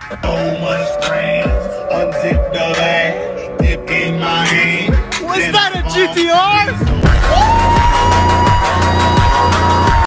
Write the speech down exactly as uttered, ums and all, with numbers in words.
So much grand, unzip the bag, dip in my hand.